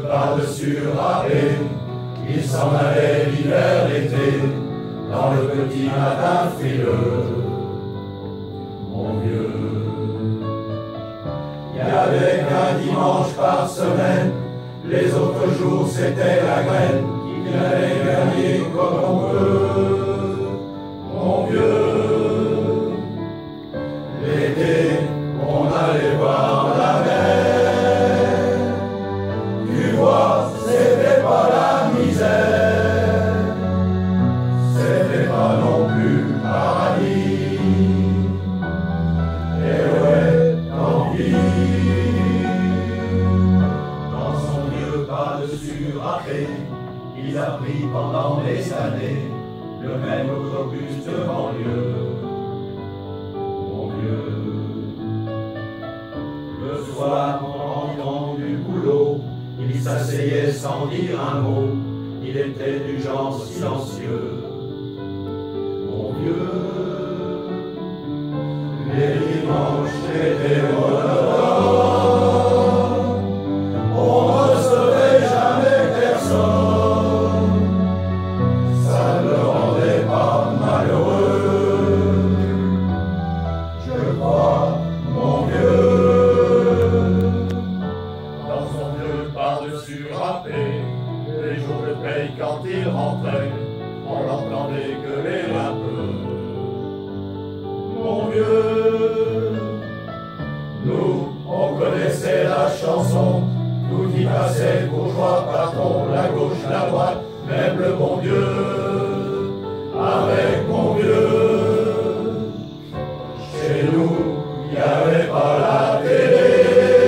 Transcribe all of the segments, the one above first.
par-dessus râpé, il s'en allait l'hiver, l'été, dans le petit matin frileux. Mon vieux, il n'y avait qu'un dimanche par semaine, les autres jours c'était la graine qui allait gagner comme on peut. Mon vieux, l'été, on allait voir la mer. Tu vois, c'était pas la misère, c'était pas non plus paradis. Et ouais, tant pis. Dans son vieux pas-dessus râpé, il a pris pendant des années le même autobus de banlieue. Mon vieux, le soir en rentrant du boulot, il s'asseyait sans dire un mot, il était du genre silencieux. Mon vieux, les dimanches étaient monotones, on ne recevait jamais personne, ça ne le rendait pas malheureux. Je crois, mon vieux, dans son vieux par-dessus râpé, les jours de paye quand il rentrait, on l'entendait gueuler un peu. Mon vieux, nous, on connaissait la chanson, nous qui passait bourgeois, patron, la gauche, la droite, même le bon Dieu, avec mon vieux. Chez nous, il n'y avait pas la télé,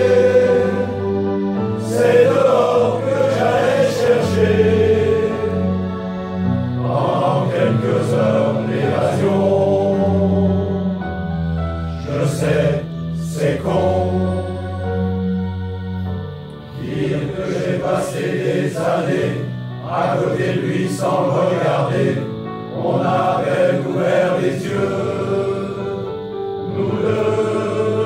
c'est dehors que j'allais chercher, pendant quelques heures l'évasion. Je sais, c'est con, dire que j'ai passé des années à côté de lui sans le regarder. On avait ouvert les yeux, nous deux.